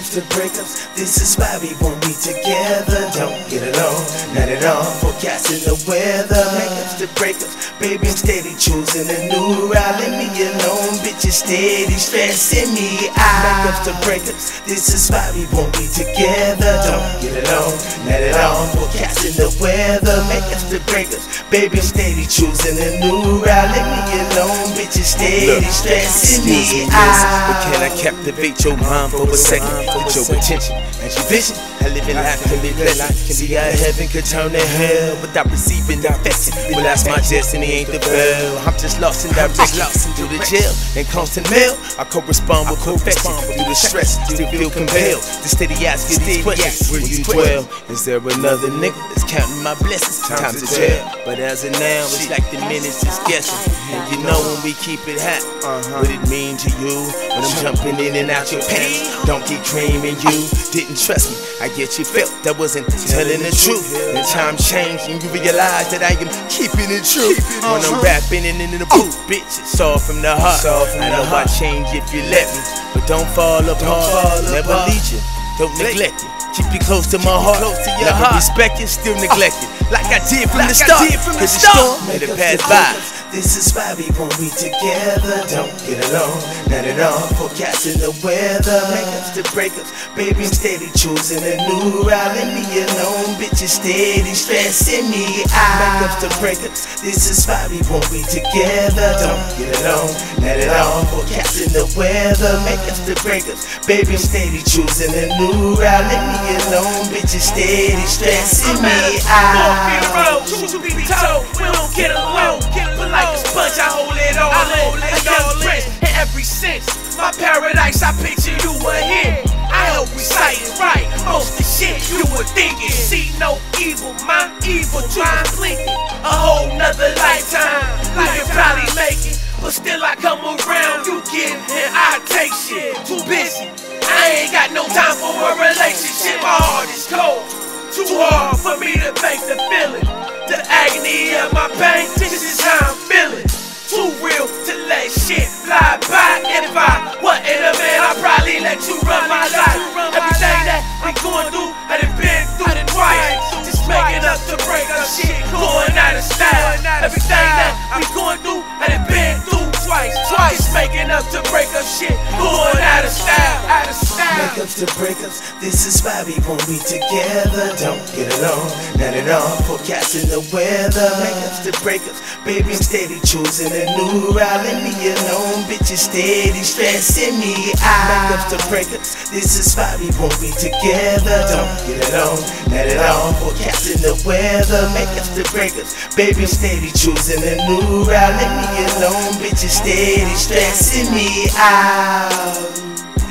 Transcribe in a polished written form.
Makeups to breakups, this is why we won't be together. Don't get along, not at all, forecasting the weather. Makeups to breakups, baby I'm steady choosing a new route. Let me alone, bitch you steady stressing me out. Makeups to breakups, this is why we won't be together. Don't get along, not at all, forecasting the weather. Makeups to breakups, baby I'm steady choosing a new route. Let me alone, bitch you steady stressing me out. But can I captivate your mind for a second? Get your attention and your vision. I live in life can be blessed. See how heaven could turn to hell without receiving the affection. Well, that's my destiny, ain't the bell. I'm just lost in direction. Through the jail and constant mail, I correspond with perfection. Through the stress, still feel compelled to steady asking these questions. Where you dwell? Is there another nigga that's counting my blessings? Time to jail, but as of now, it's like the minutes is guessing. You know when we keep it hot, what it mean to you when I'm jumping in and out your pants. Don't get dreaming you didn't trust me. I get you felt that wasn't telling the truth. And time changed and you realize that I am keeping it true. When I'm rapping and in the booth, bitch, it's all from the heart. I know I change if you let me, but don't fall apart. Never leave you, don't neglect it. Keep you close to my heart. Never respect it, still neglect it. Like I did from the start. Cause the storm made it pass by. This is why we won't be together. Don't get along, not at all, forecasting the weather. Makeups to breakups, baby I'm steady choosing a new route. Let me alone, bitch you steady stressing me out. Makeups to breakups, this is why we won't be together. Don't get along, not at all, forecasting the weather. Makeups to breakups, baby I'm steady choosing a new route. Let me alone, bitch you steady stressing me out. We don't get along, but like a sponge, I hold it all in. A young prince in every sense. My paradise, I picture you were here. I help recite it right. Most of the shit you were thinking. See no evil, my evil mind blinking. A whole nother lifetime. You can probably make it, but still I come around. You give and I take shit. Too busy. I ain't got no time for a relationship. My heart is cold. Too hard for me to fake the feeling. The agony of my pain, this is how I'm feeling. Too real to let shit fly by. If I wasn't a man, I'd probably let you run my life. Everything that we going through, I done been through twice. Just making up to break up shit, going out of style. Everything that we going through, I done been through twice. Just making up to break up shit, going out of style. Makeups to breakups, this is why we won't be together. Don't get along, not at all, forecasting the weather. Makeups to breakups, baby I'm steady choosing a new route. Let me alone, bitch you steady stressing me out. Makeups to breakups, this is why we won't be together. Don't get along, not at all, forecasting the weather. Makeups to breakups, baby I'm steady choosing a new route. Let me alone, bitch you steady stressing me out.